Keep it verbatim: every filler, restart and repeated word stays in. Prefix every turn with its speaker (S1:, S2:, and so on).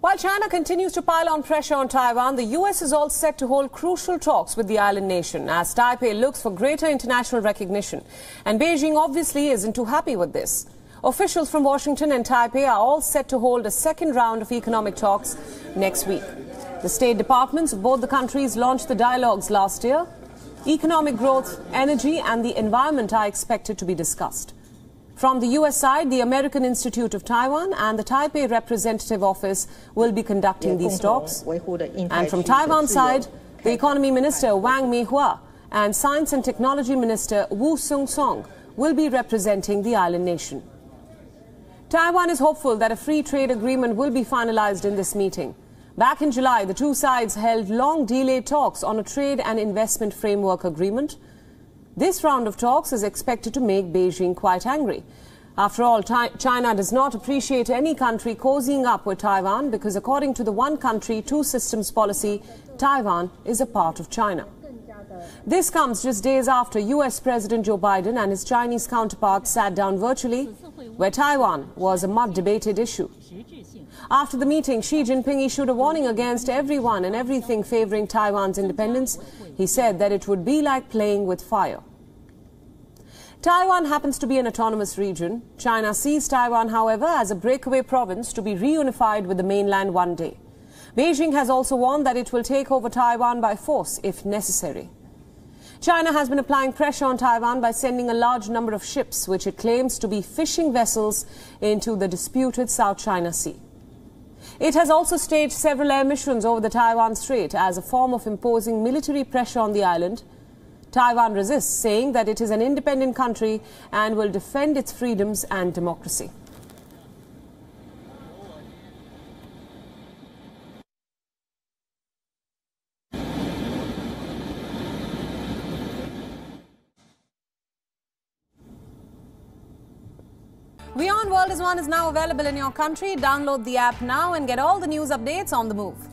S1: While China continues to pile on pressure on Taiwan, the U S is all set to hold crucial talks with the island nation as Taipei looks for greater international recognition. And Beijing obviously isn't too happy with this. Officials from Washington and Taipei are all set to hold a second round of economic talks next week. The State Departments of both the countries launched the dialogues last year. Economic growth, energy and the environment are expected to be discussed. From the U S side, the American Institute of Taiwan and the Taipei Representative Office will be conducting these talks. And from Taiwan side, the Economy Minister Wang Mihua and Science and Technology Minister Wu Sung-song will be representing the island nation. Taiwan is hopeful that a free trade agreement will be finalized in this meeting. Back in July, the two sides held long-delayed talks on a trade and investment framework agreement. This round of talks is expected to make Beijing quite angry. After all, China does not appreciate any country cozying up with Taiwan because according to the one country, two systems policy, Taiwan is a part of China. This comes just days after U S President Joe Biden and his Chinese counterparts sat down virtually, where Taiwan was a much debated issue. After the meeting, Xi Jinping issued a warning against everyone and everything favoring Taiwan's independence. He said that it would be like playing with fire. Taiwan happens to be an autonomous region. China sees Taiwan, however, as a breakaway province to be reunified with the mainland one day. Beijing has also warned that it will take over Taiwan by force if necessary. China has been applying pressure on Taiwan by sending a large number of ships, which it claims to be fishing vessels, into the disputed South China Sea. It has also staged several air missions over the Taiwan Strait as a form of imposing military pressure on the island. Taiwan resists, saying that it is an independent country and will defend its freedoms and democracy. WION World is One is now available in your country. Download the app now and get all the news updates on the move.